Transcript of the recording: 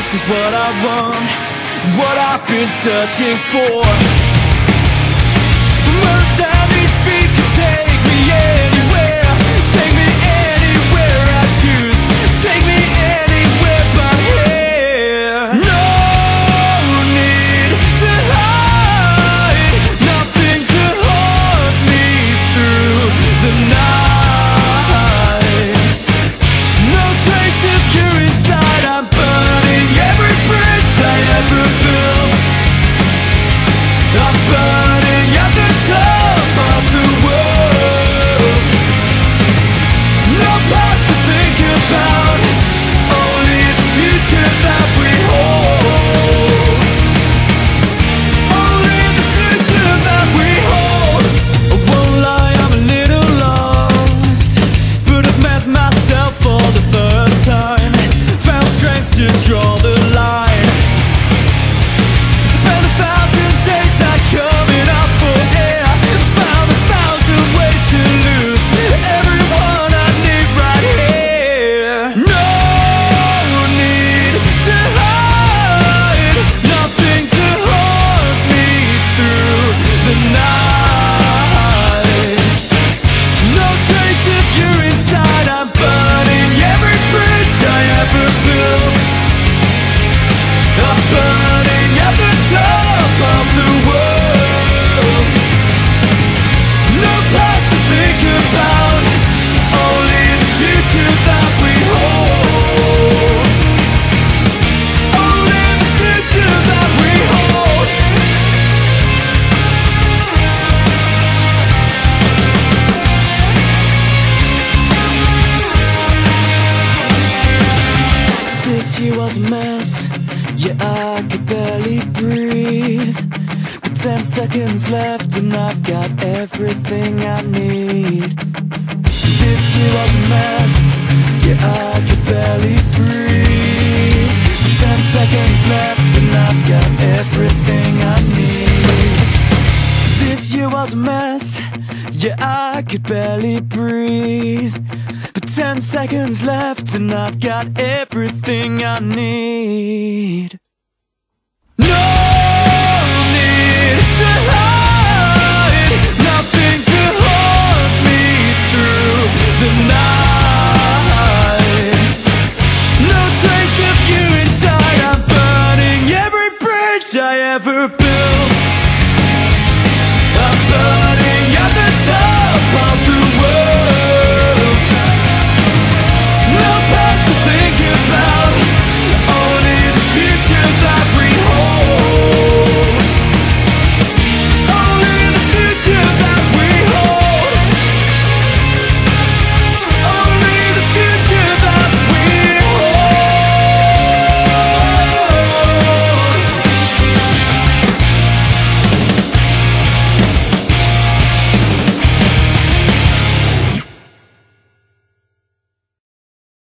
This is what I want, what I've been searching for. From earth's down, these feet can take me anywhere. Take me anywhere I choose. Take me anywhere but here. No need to hide, nothing to hold me through the night. No trace of you inside, I'm burning every bridge I ever built. I'm burning at the top of the world. No past to think about, only the future that we hold. Only the future that we hold. I won't lie, I'm a little lost, but I've met myself for the first time. Found strength to draw the line. Spent 1,000 days not coming up for air. Found 1,000 ways to lose everyone I need right here. No need to hide, nothing to hold me through the night. No trace of you inside, I'm burning every bridge I ever built. I'm burning at the top of the world. No past to think about, only the future that we hold. Only the future that we hold. This year was a mess, yeah, I could barely breathe. But 10 seconds left and I've got everything I need. This year was a mess, yeah, I could barely breathe. But 10 seconds left and I've got everything I need. This year was a mess, yeah, I could barely breathe. But 10 seconds left and I've got everything I need. No need to hide, nothing to hold me through the night. No trace of you inside, I'm burning every bridge I ever built.